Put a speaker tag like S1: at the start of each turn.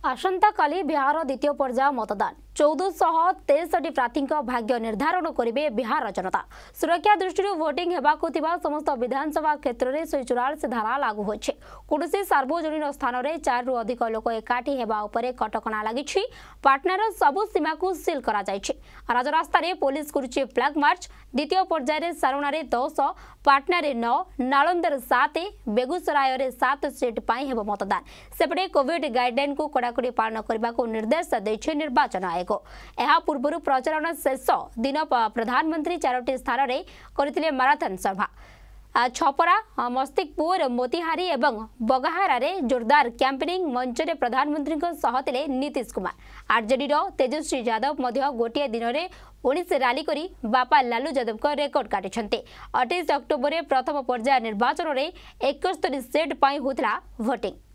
S1: आसंता काली बिहार द्वितीय पर्याय मतदान 1463 प्रार्थी भाग्य निर्धारण करेंगे बिहार जनता। सुरक्षा दृष्टि भोटिंग हेबाकु थिबा समस्त विधानसभा क्षेत्र में 144 धारा लागू होइछे। कौनसी सार्वजनिक स्थान में 4 रु अधिक लोक एकाठी हेबा उपरे कटकणा लागिछि। पाटनार सबु सीमा को सील करा जाइछि। राजरास्ता रे पुलिस करुछि फ्लैग मार्च। द्वितीय पर्याय सारणा 10, पाटना 9, नालंदा 7, बेगूसराय 7 सीट पाई हेबो मतदान। सेपटे कोविड गाइडलाइन को कड़ाकड़ी पालन करने को निर्देश देछि निर्वाचन आयोग। यह पूर्व प्रचारण शेष दिन प्रधानमंत्री 4टी स्थान में करथिले मैराथन सभा। छपरा, मस्तिकपुर, मोतिहारी एवं बगाहारा रे जोरदार कैंपेनिंग मंच रे प्रधानमंत्री सहथिले नीतीश कुमार। आरजेडी तेजस्वी यादव मध्य गोटे दिन में 19 रैली करी बापा लालू यादव को रेकर्ड काटिछन्ते। 28 अक्टोबर प्रथम पर्याय निर्वाचन में 71 सीट पाई होतला भोटिंग।